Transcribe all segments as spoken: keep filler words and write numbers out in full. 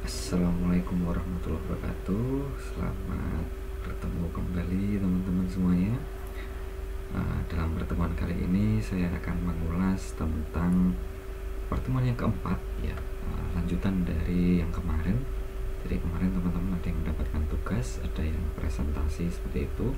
Assalamualaikum warahmatullahi wabarakatuh. Selamat bertemu kembali teman-teman semuanya. uh, Dalam pertemuan kali ini saya akan mengulas tentang pertemuan yang keempat ya, uh, lanjutan dari yang kemarin. Jadi kemarin teman-teman ada yang mendapatkan tugas, ada yang presentasi seperti itu.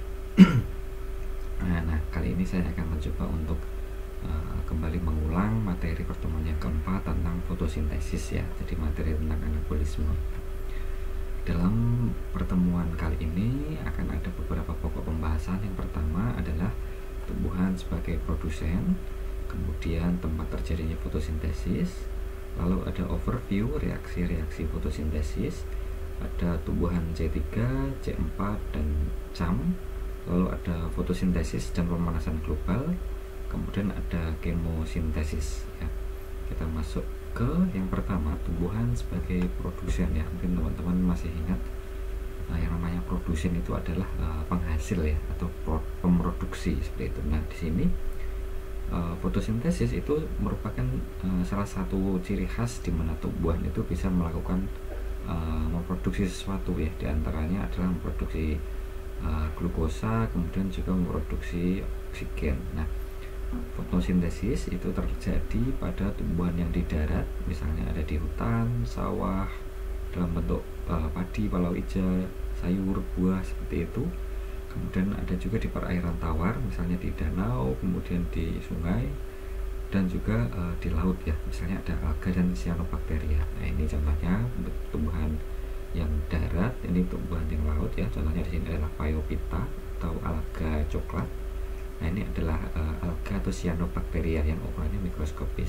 nah, nah kali ini saya akan mencoba untuk uh, kembali mengulang materi pertemuan yang keempat tentang fotosintesis ya. Jadi materi tentang anabolisme. Dalam pertemuan kali ini akan ada beberapa pokok pembahasan. Yang pertama adalah tumbuhan sebagai produsen, kemudian tempat terjadinya fotosintesis, lalu ada overview reaksi-reaksi fotosintesis, ada tumbuhan C tiga, C empat, dan C A M, lalu ada fotosintesis dan pemanasan global, kemudian ada kemosintesis ya. Kita masuk ke yang pertama, tumbuhan sebagai produsen ya. Mungkin teman-teman masih ingat, nah, yang namanya produsen itu adalah uh, penghasil ya, atau pro, pemroduksi seperti itu. Nah di sini uh, fotosintesis itu merupakan uh, salah satu ciri khas di mana tumbuhan itu bisa melakukan uh, memproduksi sesuatu ya. Di antaranya adalah memproduksi uh, glukosa, kemudian juga memproduksi oksigen. Nah fotosintesis itu terjadi pada tumbuhan yang di darat, misalnya ada di hutan, sawah, dalam bentuk uh, padi, palau hijau, sayur, buah seperti itu. Kemudian ada juga di perairan tawar, misalnya di danau, kemudian di sungai, dan juga uh, di laut ya, misalnya ada alga dan cyanobacteria. Nah ini contohnya tumbuhan yang darat, ini tumbuhan yang laut ya. Contohnya di sini adalah Phaeophyta atau alga coklat. Nah ini adalah uh, alga atau cyanobacteria yang ukurannya mikroskopis.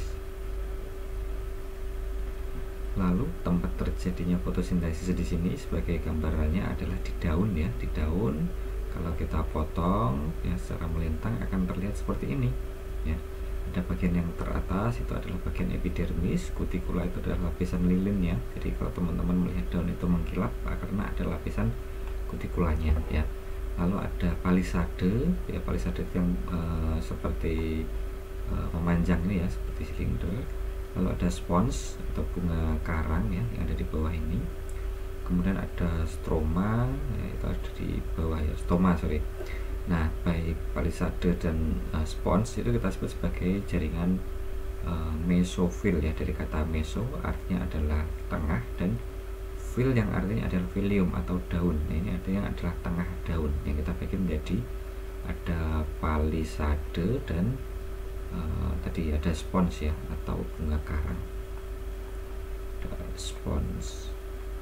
Lalu tempat terjadinya fotosintesis di sini sebagai gambarannya adalah di daun ya. Di daun kalau kita potong ya secara melintang akan terlihat seperti ini ya. Ada bagian yang teratas itu adalah bagian epidermis, kutikula itu adalah lapisan lilin ya. Jadi kalau teman-teman melihat daun itu mengkilap karena ada lapisan kutikulanya ya. Lalu ada palisade ya, palisade yang uh, seperti uh, memanjang ini ya, seperti silinder. Lalu ada spons atau bunga karang ya yang ada di bawah ini. Kemudian ada stroma ya, itu ada di bawah ya, stoma sorry. Nah baik palisade dan uh, spons itu kita sebut sebagai jaringan uh, mesofil ya, dari kata meso artinya adalah tengah, dan fil yang artinya adalah filium atau daun. Nah ini ada yang adalah tengah daun yang kita bagi menjadi ada palisade dan uh, tadi ada spons ya, atau bunga karang. Ada spons.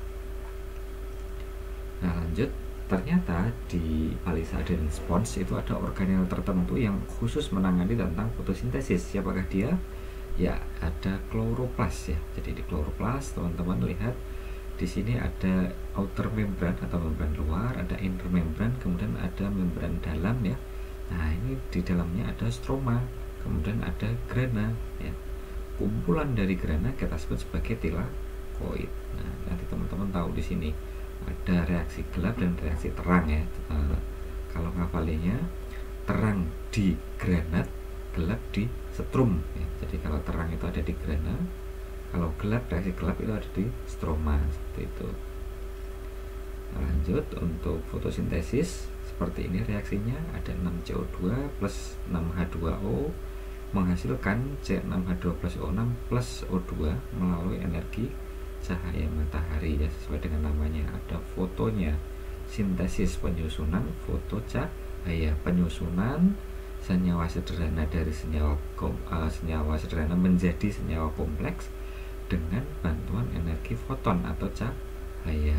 Nah lanjut, ternyata di palisade dan spons itu ada organel tertentu yang khusus menangani tentang fotosintesis. Siapakah dia? Ya ada kloroplas ya. Jadi di kloroplas teman-teman lihat di sini ada outer membran atau membran luar, ada inner membran, kemudian ada membran dalam ya. Nah ini di dalamnya ada stroma, kemudian ada grana ya. Kumpulan dari grana kita sebut sebagai tilakoid. Nah nanti teman-teman tahu di sini ada reaksi gelap dan reaksi terang ya. Nah, kalau ngafalinya terang di granat, gelap di setrum ya. Jadi kalau terang itu ada di grana, kalau gelap, reaksi gelap itu ada di stroma seperti itu. Lanjut untuk fotosintesis seperti ini reaksinya, ada enam C O dua plus enam H dua O menghasilkan C enam H dua plus O enam plus O dua melalui energi cahaya matahari ya, sesuai dengan namanya. Ada fotonya, sintesis penyusunan, foto cahaya penyusunan senyawa sederhana dari senyawa uh, senyawa sederhana menjadi senyawa kompleks dengan bantuan energi foton atau cahaya.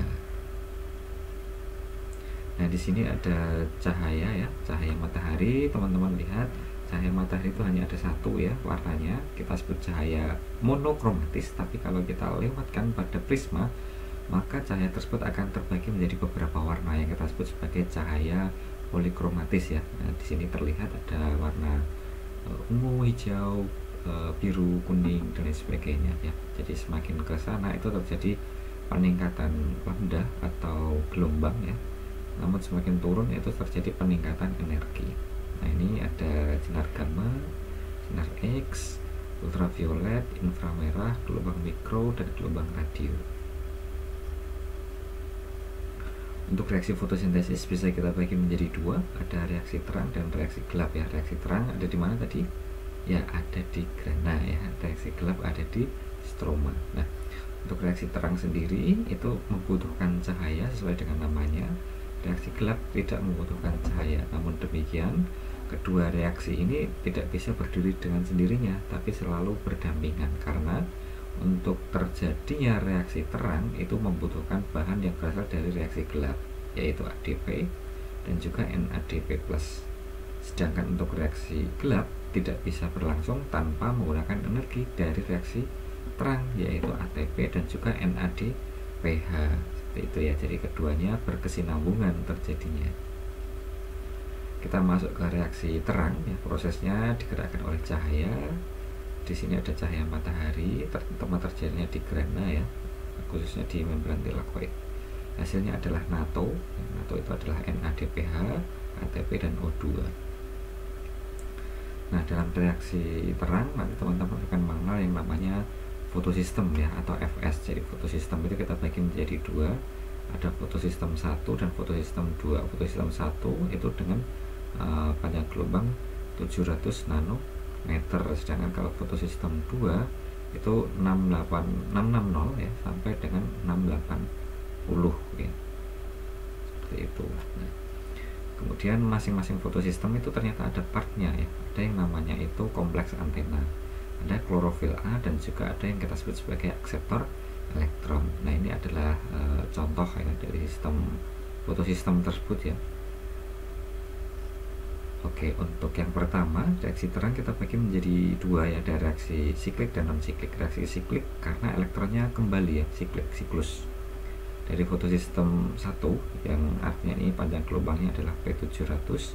Nah di sini ada cahaya ya, cahaya matahari. Teman-teman lihat cahaya matahari itu hanya ada satu ya warnanya, kita sebut cahaya monokromatis. Tapi kalau kita lewatkan pada prisma, maka cahaya tersebut akan terbagi menjadi beberapa warna yang kita sebut sebagai cahaya polikromatis ya. Nah di sini terlihat ada warna uh, ungu, hijau, biru, kuning, dan lain sebagainya ya. Jadi semakin ke sana itu terjadi peningkatan lambda atau gelombang ya, namun semakin turun itu terjadi peningkatan energi. Nah ini ada sinar gamma, sinar X, ultraviolet, inframerah, gelombang mikro, dan gelombang radio. Untuk reaksi fotosintesis bisa kita bagi menjadi dua, ada reaksi terang dan reaksi gelap ya. Reaksi terang ada di mana tadi? Ya ada di grana ya. Reaksi gelap ada di stroma. Nah, untuk reaksi terang sendiri itu membutuhkan cahaya sesuai dengan namanya. Reaksi gelap tidak membutuhkan cahaya. Namun demikian, kedua reaksi ini tidak bisa berdiri dengan sendirinya, tapi selalu berdampingan, karena untuk terjadinya reaksi terang itu membutuhkan bahan yang berasal dari reaksi gelap, yaitu A D P dan juga N A D P plus. Sedangkan untuk reaksi gelap tidak bisa berlangsung tanpa menggunakan energi dari reaksi terang, yaitu A T P dan juga N A D P H. Seperti itu ya, jadi keduanya berkesinambungan terjadinya. Kita masuk ke reaksi terang ya, prosesnya digerakkan oleh cahaya. Di sini ada cahaya matahari, tempat terjadinya di grana ya, khususnya di membran tilakoid. Hasilnya adalah NATO. NATO itu adalah N A D P H, A T P dan O dua. Nah, dalam reaksi terang nanti teman-teman akan mengenal yang namanya fotosistem ya, atau F S. Jadi fotosistem itu kita bagi menjadi dua, ada fotosistem satu dan fotosistem dua. Fotosistem satu itu dengan uh, panjang gelombang tujuh ratus nanometer, sedangkan kalau fotosistem dua itu enam delapan enam enam nol ya sampai dengan enam delapan nol ya, seperti itu. Nah, kemudian masing-masing fotosistem itu ternyata ada partnya ya, ada yang namanya itu kompleks antena, ada klorofil A dan juga ada yang kita sebut sebagai akseptor elektron. Nah, ini adalah e, contoh ya dari sistem fotosistem tersebut ya. Oke, untuk yang pertama reaksi terang kita bagi menjadi dua ya, ada reaksi siklik dan non siklik. Reaksi siklik karena elektronnya kembali ya, siklik, siklus. Dari fotosistem satu yang artinya ini panjang gelombangnya adalah P tujuh ratus,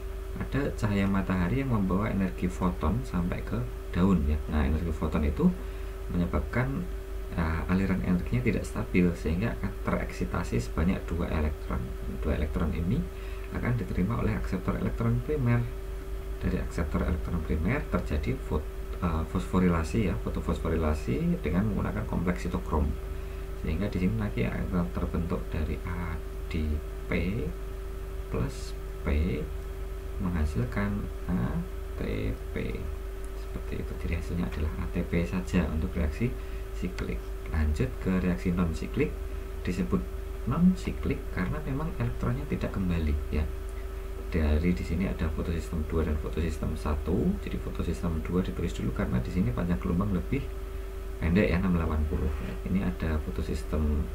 ada cahaya matahari yang membawa energi foton sampai ke daun ya. Nah, energi foton itu menyebabkan uh, aliran energinya tidak stabil, sehingga akan tereksitasi sebanyak dua elektron. Dua elektron ini akan diterima oleh akseptor elektron primer. Dari akseptor elektron primer terjadi fot, uh, fosforilasi ya, fotofosforilasi dengan menggunakan kompleks sitokrom, sehingga di sini lagi akan terbentuk dari A D P plus P menghasilkan A T P, seperti itu. Jadi hasilnya adalah A T P saja untuk reaksi siklik. Lanjut ke reaksi non siklik, disebut non siklik karena memang elektronnya tidak kembali ya. Dari di sini ada fotosistem dua dan fotosistem satu. Jadi fotosistem dua ditulis dulu karena di sini panjang gelombang lebih pendek ya, enam delapan puluh. Ini ada fotosistem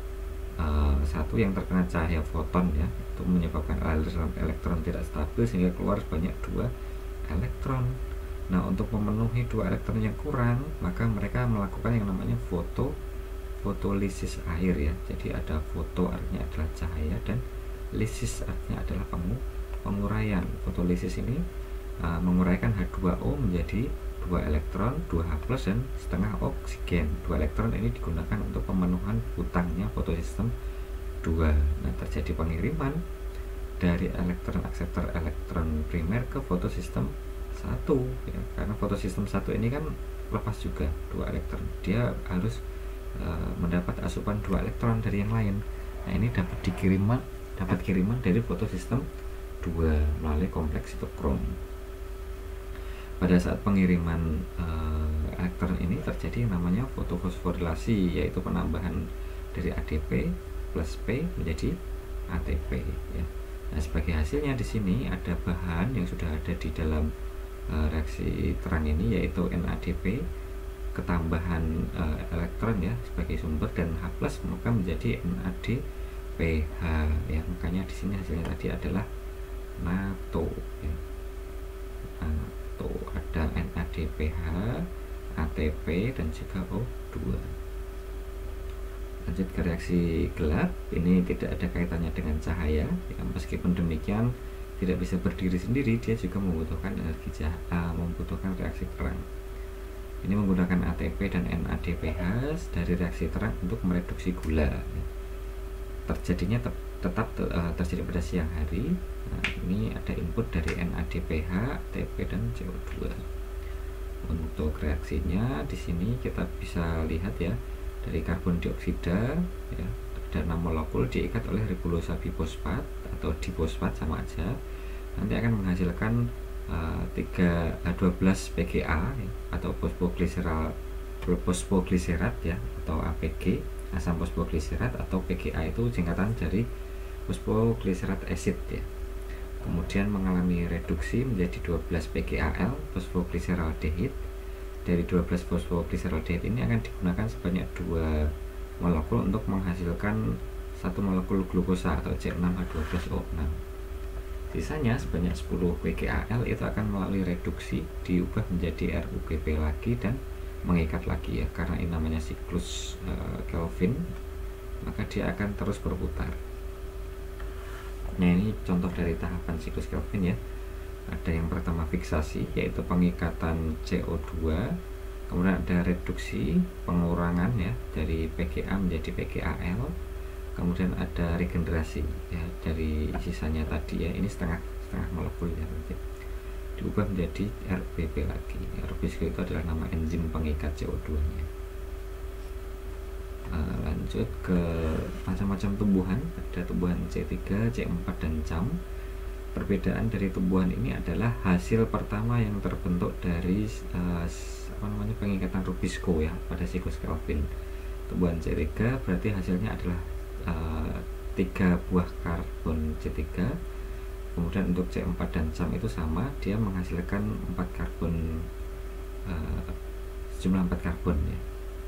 uh, satu yang terkena cahaya foton ya, itu menyebabkan aliran elektron tidak stabil sehingga keluar sebanyak dua elektron. Nah, untuk memenuhi dua elektron yang kurang, maka mereka melakukan yang namanya foto fotolisis air ya. Jadi ada foto artinya adalah cahaya dan lisis artinya adalah pengu penguraian. Fotolisis ini uh, menguraikan H dua O menjadi dua elektron, dua H plus dan setengah oksigen. Dua elektron ini digunakan untuk pemenuhan hutangnya fotosistem dua. Nah, terjadi pengiriman dari elektron akseptor elektron primer ke fotosistem satu ya, karena fotosistem satu ini kan lepas juga dua elektron, dia harus uh, mendapat asupan dua elektron dari yang lain. Nah, ini dapat dikiriman dapat kiriman dari fotosistem dua melalui kompleks sitokrom. Pada saat pengiriman uh, elektron ini terjadi yang namanya fotofosforilasi, yaitu penambahan dari A D P plus P menjadi A T P ya. Nah, sebagai hasilnya di sini ada bahan yang sudah ada di dalam uh, reaksi terang ini, yaitu N A D P ketambahan uh, elektron ya sebagai sumber, dan H plus maka menjadi N A D P H ya. Makanya di sini hasilnya tadi adalah NATO ya. NATO ada N A D P H, A T P dan juga O dua. Lanjut ke reaksi gelap, ini tidak ada kaitannya dengan cahaya ya, meskipun demikian tidak bisa berdiri sendiri, dia juga membutuhkan energi cahaya, membutuhkan reaksi terang. Ini menggunakan A T P dan N A D P H dari reaksi terang untuk mereduksi gula ya. Terjadinya te tetap te uh, terjadi pada siang hari. Nah, ini ada input dari N A D P H, A T P dan C O dua. Untuk reaksinya di sini kita bisa lihat ya, dari karbon dioksida ya, ada enam molekul diikat oleh ribosa bifosfat atau difosfat sama aja, nanti akan menghasilkan uh, tiga, dua belas P G A ya, atau fosfogliserat fosfogliserat ya, atau A P G, asam fosfogliserat, atau P G A itu singkatan dari fosfogliserat acid ya. Kemudian mengalami reduksi menjadi dua belas P G A L fosfogliseraldehyde. Dari dua belas fosfogliseraldehyde ini akan digunakan sebanyak dua molekul untuk menghasilkan satu molekul glukosa atau C enam H dua belas O enam. Sisanya sebanyak sepuluh P G A L itu akan melalui reduksi diubah menjadi R U B P lagi dan mengikat lagi ya, karena ini namanya siklus uh, Kelvin, maka dia akan terus berputar. Nah, ini contoh dari tahapan siklus Kelvin ya. Ada yang pertama fiksasi, yaitu pengikatan C O dua, kemudian ada reduksi, pengurangan ya, dari P G A menjadi P G A L, kemudian ada regenerasi ya, dari sisanya tadi ya, ini setengah setengah molekul ya, nanti diubah menjadi R B P lagi. R B P itu adalah nama enzim pengikat C O dua nya. Uh, lanjut ke macam-macam tumbuhan. Ada tumbuhan C tiga, C empat, dan cam. Perbedaan dari tumbuhan ini adalah hasil pertama yang terbentuk dari uh, apa namanya pengikatan Rubisco ya pada siklus Kelvin. Tumbuhan C tiga berarti hasilnya adalah uh, tiga buah karbon C tiga. Kemudian untuk C empat dan cam itu sama, dia menghasilkan empat karbon, uh, sejumlah empat karbon ya.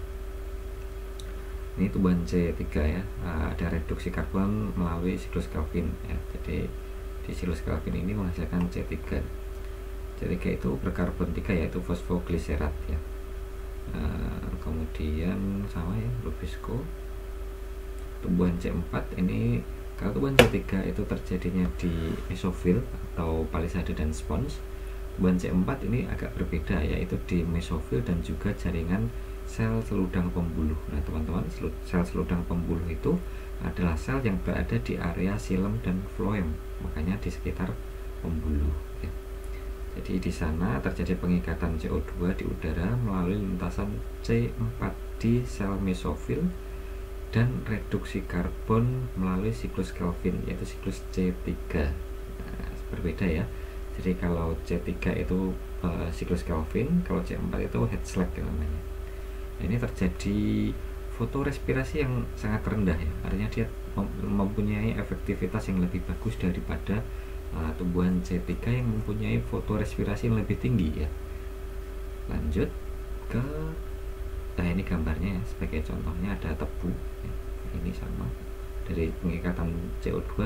Ini tumbuhan C tiga ya, uh, ada reduksi karbon melalui siklus Kelvin ya. Jadi di siklus Kelvin ini menghasilkan C tiga. C tiga itu berkarbon tiga yaitu fosfogliserat ya. Uh, kemudian sama ya, Rubisco. Tumbuhan C empat ini, kalau tumbuhan C tiga itu terjadinya di mesofil atau palisade dan spons. Tumbuhan C empat ini agak berbeda, yaitu di mesofil dan juga jaringan sel seludang pembuluh. Nah teman-teman, sel seludang pembuluh itu adalah sel yang berada di area xilem dan floem, makanya di sekitar pembuluh ya. Jadi di sana terjadi pengikatan C O dua di udara melalui lintasan C empat di sel mesofil dan reduksi karbon melalui siklus Kelvin, yaitu siklus C tiga. Nah, berbeda ya. Jadi kalau C tiga itu uh, siklus Kelvin, kalau C empat itu Hertzsprung namanya. Nah, ini terjadi fotorespirasi yang sangat rendah ya, artinya dia mempunyai efektivitas yang lebih bagus daripada uh, tumbuhan C tiga yang mempunyai fotorespirasi yang lebih tinggi ya. Lanjut ke, nah ini gambarnya ya, sebagai contohnya ada tebu ya. Ini sama, dari pengikatan C O dua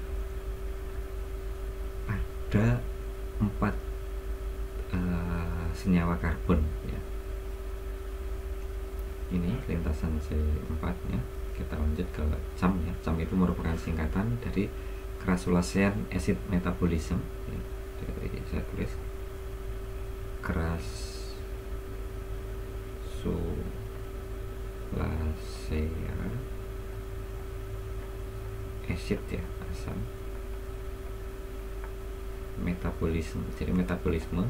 ada empat uh, senyawa karbon ya. Ini lintasan C empat ya. Kita lanjut ke cam ya. Cam itu merupakan singkatan dari crassulacean acid metabolism ya. Dari saya tulis crassulacean acid ya, asam metabolisme. Jadi metabolisme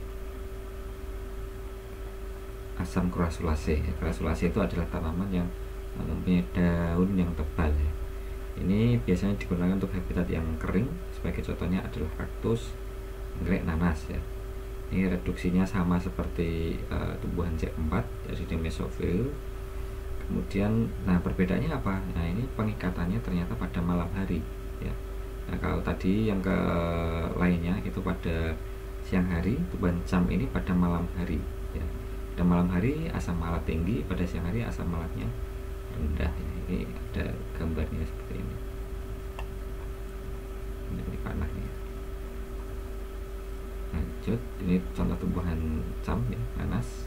asam crassulaceae. Crassulaceae itu adalah tanaman yang mempunyai daun yang tebal ya. Ini biasanya digunakan untuk habitat yang kering. Sebagai contohnya adalah kaktus, anggrek, nanas ya. Ini reduksinya sama seperti uh, tumbuhan C empat, jadi di mesofil. Kemudian, nah perbedaannya apa? Nah ini pengikatannya ternyata pada malam hari ya. Nah kalau tadi yang ke lainnya itu pada siang hari, tumbuhan cam ini pada malam hari ya. Pada malam hari asam malat tinggi, pada siang hari asam malatnya rendah ya. Ini ada gambarnya seperti ini. Ini panahnya. Lanjut, ini contoh tumbuhan cam ya, nanas.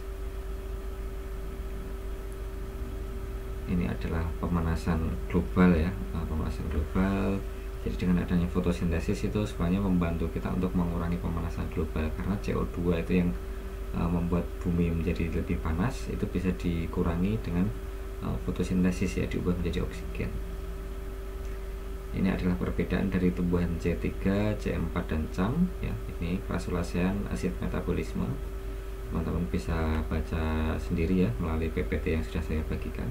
Ini adalah pemanasan global ya, pemanasan global. Jadi dengan adanya fotosintesis itu sebenarnya membantu kita untuk mengurangi pemanasan global, karena C O dua itu yang uh, membuat bumi menjadi lebih panas itu bisa dikurangi dengan uh, fotosintesis ya, diubah menjadi oksigen. Ini adalah perbedaan dari tumbuhan C tiga, C empat, dan cam ya. Ini crassulacean acid metabolisme. teman-teman bisa baca sendiri ya melalui P P T yang sudah saya bagikan.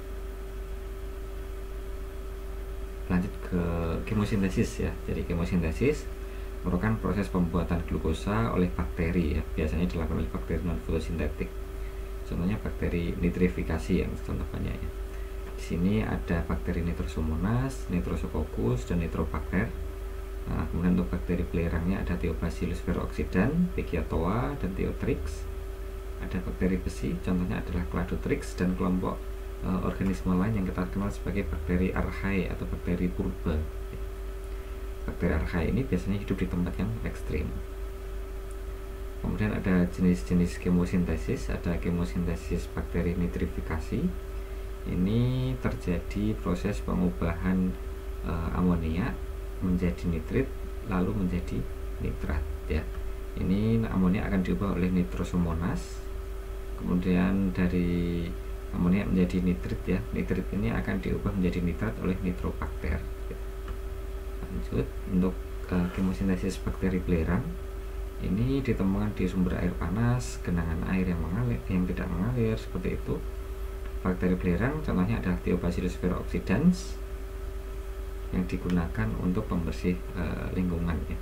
Lanjut ke kemosintesis ya. Jadi kemosintesis merupakan proses pembuatan glukosa oleh bakteri ya, biasanya dilakukan oleh bakteri non fotosintetik. Contohnya bakteri nitrifikasi yang contoh banyak ya. Di sini ada bakteri Nitrosomonas, Nitrosococcus, dan Nitrobacter. Nah, kemudian untuk bakteri belerangnya ada Theobacillus ferooxidans, Pigiatoa, dan Theotrix. Ada bakteri besi, contohnya adalah Cladotrix, dan kelompok e, organisme lain yang kita kenal sebagai bakteri archaea atau bakteri purba. Bakteri archaea ini biasanya hidup di tempat yang ekstrim. Kemudian ada jenis-jenis kemosintesis, ada kemosintesis bakteri nitrifikasi. Ini terjadi proses pengubahan e, amonia menjadi nitrit lalu menjadi nitrat ya. Ini amonia akan diubah oleh Nitrosomonas, kemudian dari amonia menjadi nitrit ya. Nitrit ini akan diubah menjadi nitrat oleh Nitrobacter. Lanjut untuk uh, kemosintesis bakteri belerang. Ini ditemukan di sumber air panas, genangan air yang mengalir, yang tidak mengalir seperti itu. Bakteri belerang contohnya adalah Theobacillus ferooxidans yang digunakan untuk pembersih uh, lingkungan ya.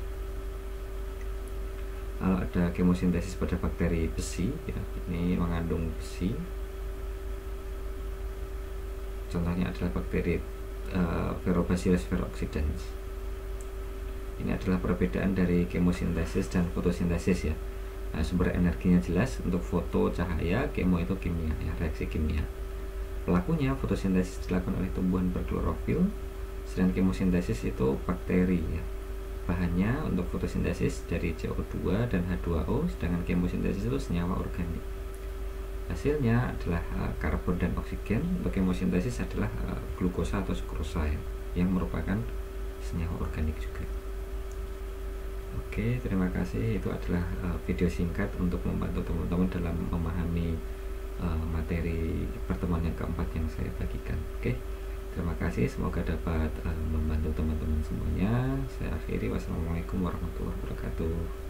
Lalu ada kemosintesis pada bakteri besi ya. Ini mengandung besi, contohnya adalah bakteri uh, Ferrobacillus ferooxidans. Ini adalah perbedaan dari kemosintesis dan fotosintesis ya. Nah, sumber energinya jelas. Untuk foto cahaya, kemo itu kimia ya, reaksi kimia. Pelakunya fotosintesis dilakukan oleh tumbuhan berklorofil, sedangkan kemosintesis itu bakteri ya. Bahannya untuk fotosintesis dari C O dua dan H dua O, sedangkan kemosintesis itu senyawa organik. Hasilnya adalah uh, karbon dan oksigen. Untuk kemosintesis adalah uh, glukosa atau sukrosa ya, yang merupakan senyawa organik juga. Oke, terima kasih. Itu adalah uh, video singkat untuk membantu teman-teman dalam memahami uh, materi pertemuan yang keempat yang saya bagikan. Oke, terima kasih. Semoga dapat uh, membantu teman-teman semuanya. Saya akhiri. Wassalamualaikum warahmatullahi wabarakatuh.